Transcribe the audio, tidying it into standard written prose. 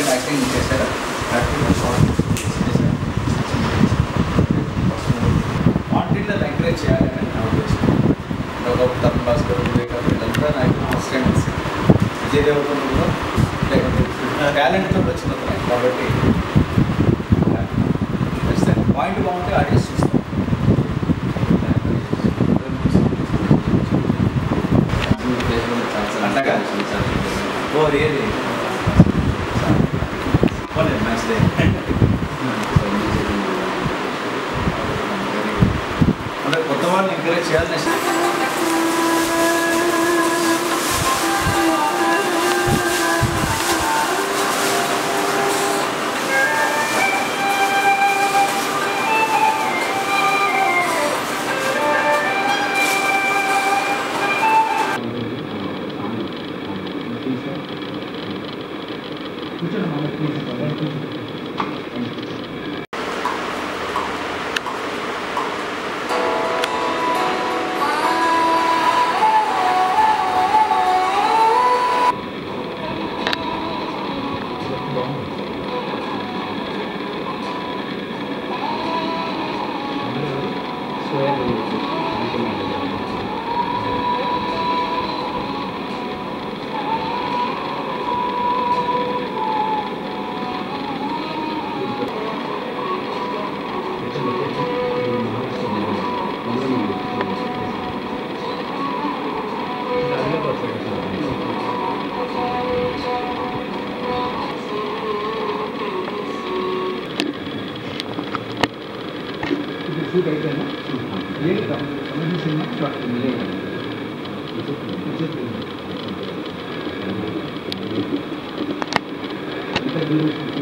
Acting చేశారా? వాటిల్లో encourage చేయాలని నా ఉద్దేశం. ఒకప్పుడు తరుణ్ భాస్కర్, వివేకానంద వీళ్ళంతా నాకు ఫస్ట్ టైం వచ్చింది. విజయ్ దేవరకొండ కూడా టాలెంట్తో వచ్చిన కాబట్టి ఖచ్చితంగా పాయింట్ బాగుంటే ఆడియన్స్ చూస్తాం. అట్లాగా ఓ రియలీ నైస్ డే. అంటే కొత్త వాళ్ళని ఎంకరేజ్ చేయాలని शूट అయితే ये कमेडी सिनेमा शॉट मिलेगा इंटरव्यू